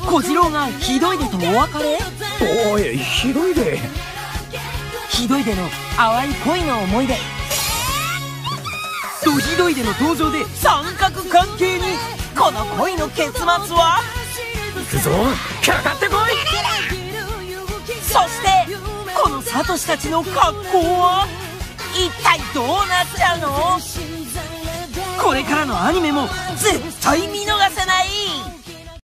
小次郎がひどいでとお別れ。 おい、ひどいで。 ひどいでの淡い恋の思い出。ドひどいでの登場で三角関係に。この恋の結末は。 行くぞ、かかってこい。 そしてこのサトシたちの格好は一体どうなっちゃうの。これからのアニメも絶対見逃せない。